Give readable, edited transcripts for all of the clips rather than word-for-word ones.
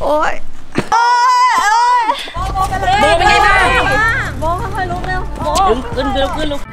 อ้ยโอ้ยโบเป็นไงบ้างโบค่อยๆลุกเร็วโบขึ้นลุก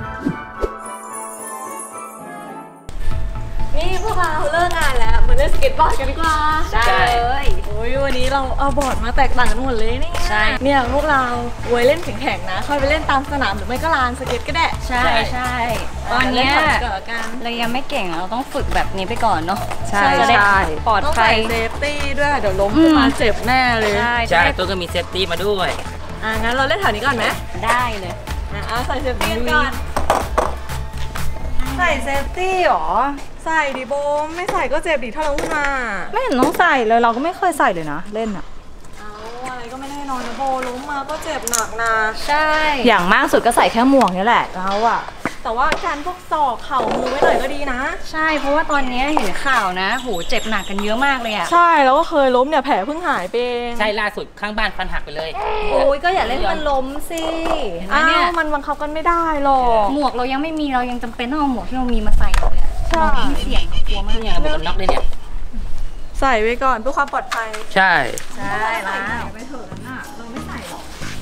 นี่พวกเราเลิกงานแล้วมาเล่นสเก็ตบอร์ดกันดีกว่าใช่เลยโอ้ยวันนี้เราเอาบอร์ดมาแตกต่างกันหมดเลยนี่ใช่เนี่ยพวกเราไว้เล่นแข่งๆนะค่อยไปเล่นตามสนามหรือไม่ก็ลานสเก็ตก็ได้ใช่ตอนนี้เรายังไม่เก่งเราต้องฝึกแบบนี้ไปก่อนเนาะใช่ปลอดภัยเซฟตี้ด้วยเดี๋ยวล้มขึ้นมาเจ็บแน่เลยใช่ตัวก็มีเซฟตี้มาด้วยงั้นเราเล่นแถวนี้ก่อนไหมได้เลยเอาใส่เซฟตี้ก่อนใส่เซฟตี้หรอใส่ดิโบไม่ใส่ก็เจ็บดิถ้าล้มขึ้นมาไม่เห็นต้องใส่เลยเราก็ไม่เคยใส่เลยนะเล่นอะอะไรก็ไม่แน่นอนนะโบล้มมาก็เจ็บหนักนะใช่อย่างมากสุดก็ใส่แค่หมวกนี่แหละเราอะแต่ว่าการพวกศอกเข่ามือไว้หน่อยก็ดีนะใช่เพราะว่าตอนนี้เห็นข่าวนะโหเจ็บหนักกันเยอะมากเลยอะใช่แล้วก็เคยล้มเนี่ยแผลเพิ่งหายไปเองใช่ล่าสุดข้างบ้านฟันหักไปเลยโอ้ยก็อย่าเล่นมันล้มสิเนี่ยมันบังคับกันไม่ได้หรอกหมวกเรายังไม่มีเรายังจำเป็นต้องเอาหมวกที่เรามีมาใส่เลยใช่เสี่ยงกลัวมากเนี่ยหมวกกันน็อกเลยเนี่ยใส่ไว้ก่อนเพื่อความปลอดภัยใช่แล้วไปเถอะน่ะเราไม่ใส่หรอก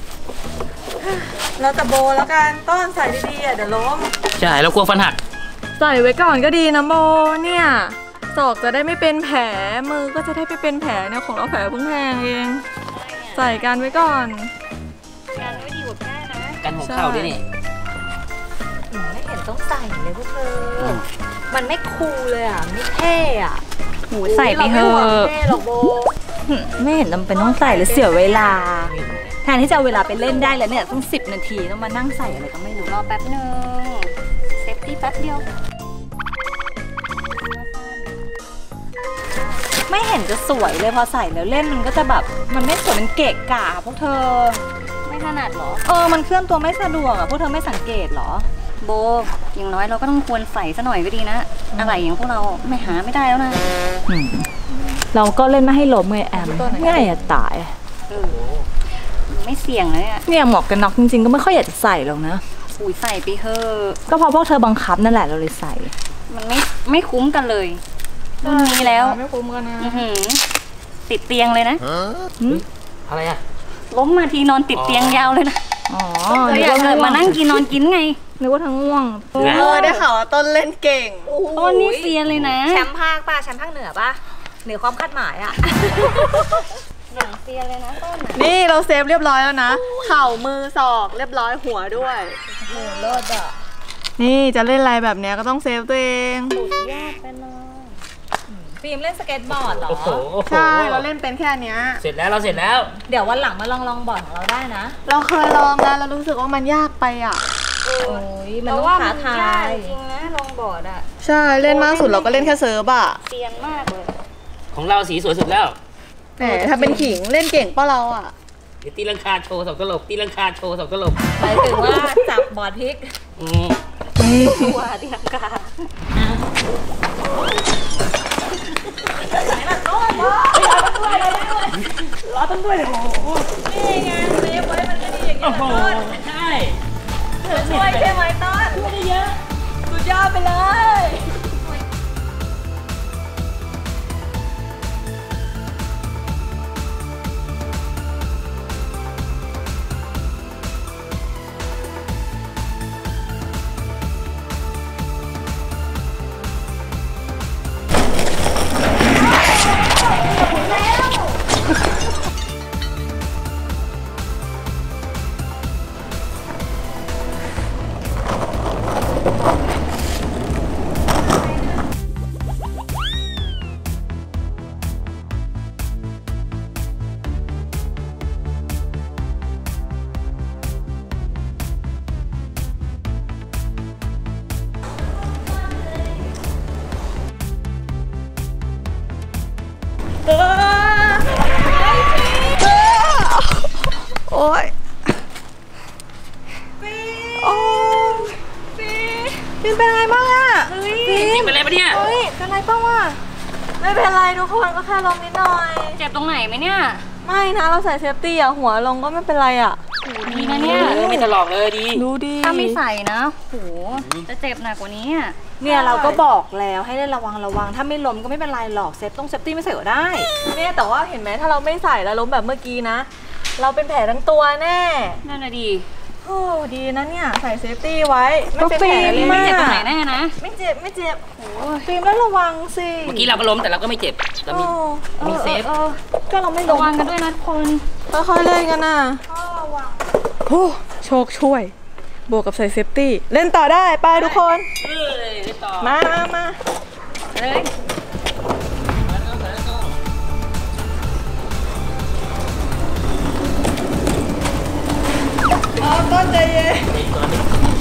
เราจะโบแล้วกันต้นใส่ดีๆเดี๋ยวล้มใช่เรากลัวฟันหักใส่ไว้ก่อนก็ดีนะโบเนี่ยศอกจะได้ไม่เป็นแผลมือก็จะได้ไม่เป็นแผลเนี่ยของเราแผลเพิ่งแห้งเองใส่กันไว้ก่อนกันไว้ดีกว่าแค่นะกันหัวเข่าด้วยนี่ไม่เห็นต้องใส่เลยพวกเธอมันไม่คูลเลยอ่ะไม่เท่อ่ะหูใส่ไปเถอะไม่เห็นจำเป็นต้องใส่หรือเสียเวลาแทนที่จะเอาเวลาไปเล่นได้แล้วเนี่ยต้อง10 นาทีต้องมานั่งใส่อะไรก็ไม่รู้รอแป๊บนึงเซฟตี้แป๊บเดียวไม่เห็นจะสวยเลยพอใส่แล้วเล่นมันก็จะแบบมันไม่สวยมันเกะกะพวกเธอไม่ถนัดหรอมันเคลื่อนตัวไม่สะดวกอ่ะพวกเธอไม่สังเกตหรอโบอย่างน้อยเราก็ต้องควรใส่ซะหน่อยก็ดีนะอะไรอย่างพวกเราไม่หาไม่ได้แล้วนะเราก็เล่นไม่ให้ล้มไงแอมง่ายจะตายไม่เสี่ยงเลยเนี่ยหมวกกันน็อกจริงๆก็ไม่ค่อยอยากจะใส่หรอกนะอุ้ยใส่ไปเถอะก็เพราะพวกเธอบังคับนั่นแหละเราเลยใส่มันไม่คุ้มกันเลยรุ่นนี้แล้วไม่คุ้มกันนะติดเตียงเลยนะอะไรอะล้มมาทีนอนติดเตียงยาวเลยนะอยากเกิดมานั่งกินนอนกินไงนึกว่าทั้งง่วงได้ข่าวว่าต้นเล่นเก่งต้นนี่เซียนเลยนะแชมป์ภาคป่ะแชมป์ภาคเหนือป่ะเหนือความคาดหมายอ่ะอย่างเซียนเลยนะต้นนี่เราเซฟเรียบร้อยแล้วนะเข่ามือศอกเรียบร้อยหัวด้วยโหเลิศอ่ะนี่จะเล่นอะไรแบบนี้ก็ต้องเซฟตัวเองสุดยอดไปเลยฟิล์มเล่นสเก็ตบอร์ดเหรอใช่เราเล่นเป็นแค่นี้เสร็จแล้วเราเสร็จแล้วเดี๋ยววันหลังมาลองบอร์ดของเราได้นะเราเคยลองนะเรารู้สึกว่ามันยากไปอ่ะโอ้ยมันต้องท้าทายจริงนะลองบอร์ดอ่ะใช่เล่นมากสุดเราก็เล่นแค่เซิร์ฟอ่ะเซียนมากเลยของเราสีสวยสุดแล้วแหมถ้าเป็นขิงเล่นเก่งป่ะเราอ่ะเดี๋ยวตีลังคาโชว์2 ตลบตีลังคาโชว์2 ตลบหมายถึงว่าจับบอร์ดพลิกตัวตีลังคารอต้นด้วยเลยโอ้นี่ไงเซฟไว้มันก็ดีอย่างนี้ต้นใช่ช่วยใช่ไหมต้นช่วยได้เยอะสุดยอดไปเลยโอ้ยฟินเป็นอะไรบ้างอ่ะฟินเป็นอะไรปะเนี่ยเป็นอะไรบ้างวะไม่เป็นไรทุกคนก็แค่ลงนิดหน่อยเจ็บตรงไหนไหมเนี่ยไม่นะเราใส่เซฟตี้อ่ะหัวลงก็ไม่เป็นไรอ่ะดีนะเนี่ยไม่ถลอกเลยดีดูดิถ้าไม่ใส่นะโหจะเจ็บหนักกว่านี้อะเนี่ยเราก็บอกแล้วให้ได้ระวังถ้าไม่ล้มก็ไม่เป็นไรหรอกเซฟตี้ไม่ใส่ก็ได้เนี่ยแต่ว่าเห็นไหมถ้าเราไม่ใส่แล้วล้มแบบเมื่อกี้นะ เราเป็นแผลทั้งตัวแน่นั่นน่ะดีโอ้ดีนะเนี่ยใส่เซฟตี้ไว้ไม่เป็นแผลเลยไม่เจ็บตรงไหนแน่นะไม่เจ็บฟิล์มแล้วระวังสิเมื่อกี้เราก็ล้มแต่เราก็ไม่เจ็บเรามีเซฟก็เราไม่ล้ระมวังกันด้วยนะทุกคนค่อยๆเล่นกันนะโอ้โชคช่วยบวกกับใส่เซฟตี้เล่นต่อได้ไปทุกคนต่อมาเลยต้นใจเย็น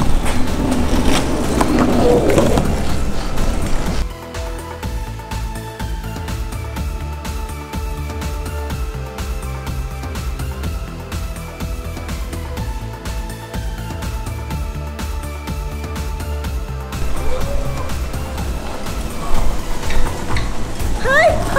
เฮ้ยโบ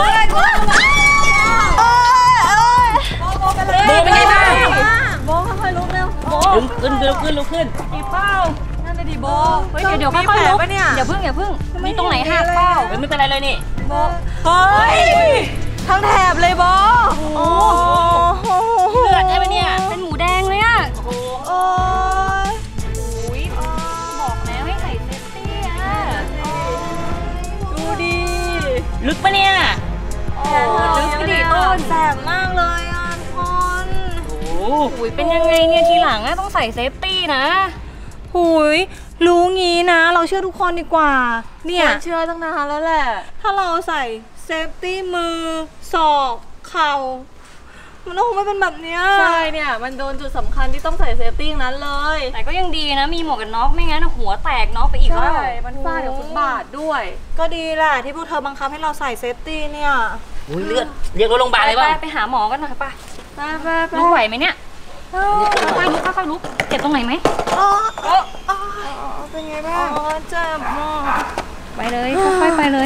เป็นไงบ้างโบค่อยๆลุกเร็วโบลุกขึ้นอีเป้านั่นเลยดิโบเฮ้ยเดี๋ยวค่อยๆลุกอย่าพึ่งมีตรงไหนหักเปล่าไม่เป็นไรเลยนี่โบเฮ้ยทั้งแถบเลยโบโอ้เลือดใช่ไหมเนี่ยเป็นหมูแดงเลยอะโอ้โหโอ้ยอุ้ยบอกแล้วให้ใส่เซฟตี้อะดูดิลึกปะเนี่ยลึกไปดิต้นแสบมากเลยอ่ะทุกคนโอ้โหอุ้ยเป็นยังไงเนี่ยทีหลังอะต้องใส่เซฟตี้นะหุยรู้งี้นะเราเชื่อทุกคนดีกว่าเนี่ยเชื่อตั้งนานแล้วแหละถ้าเราใส่เซฟตี้มือศอกเข่ามันก็คงไม่เป็นแบบเนี้ยใช่เนี่ยมันโดนจุดสำคัญที่ต้องใส่เซฟตี้นั้นเลยแต่ก็ยังดีนะมีหมวกกันน็อกไม่งั้นหัวแตกน็อกไปอีกแล้วใช่มันฟาดกับฟุตบาทด้วยก็ดีแหละที่พวกเธอบังคับให้เราใส่เซฟตี้เนี่ยอุ้ยเลือดเรียกรถโรงพยาบาลเลยไปป่ะไปหาหมอกันหน่อยป่ะลุกไหวไหมเนี่ยค่อยลุกเจ็บตรงไหนไหมเป็นไงบ้างเจ็บมากไปเลยค่อยๆไปเลย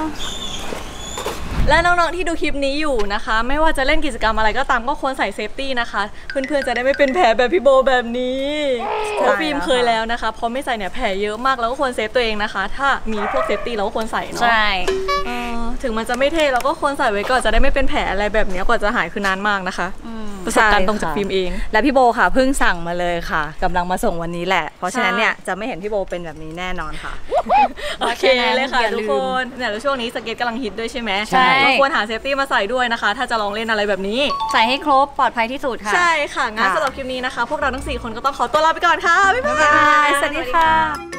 และน้องๆที่ดูคลิปนี้อยู่นะคะ ไม่ว่าจะเล่นกิจกรรมอะไรก็ตามก็ควรใส่เซฟตี้นะคะเพื่อนๆจะได้ไม่เป็นแผลแบบพี่โบแบบนี้เพราะฟิล์มเคยแล้วนะคะพอไม่ใส่เนี่ยแผลเยอะมากแล้วก็ควรเซฟตัวเองนะคะ ถ้ามีพวกเซฟตี้เราก็ควรใส่เนาะใช่ถึงมันจะไม่เท่เราก็ควรใส่ไว้ก่อนจะได้ไม่เป็นแผลอะไรแบบนี้กว่าจะหายคือนานมากนะคะประสบการณ์ตรงจากฟิล์มเองและพี่โบค่ะเพิ่งสั่งมาเลยค่ะกำลังมาส่งวันนี้แหละเพราะฉะนั้นเนี่ยจะไม่เห็นพี่โบเป็นแบบนี้แน่นอนค่ะโอเคเลยค่ะทุกคนเนี่ยแล้วช่วงนี้สเก็ตกำลังฮิตด้วยใช่ไหมใช่ก็ควรหาเซฟตี้มาใส่ด้วยนะคะ ถ้าจะลองเล่นอะไรแบบนี้ใส่ให้ครบปลอดภัยที่สุดค่ะใช่ค่ะงั้นสำหรับคลิปนี้นะคะ พวกเราทั้ง4คนก็ต้องขอตัวลาไปก่อนค่ะบ๊ายบายสวัสดีค่ะ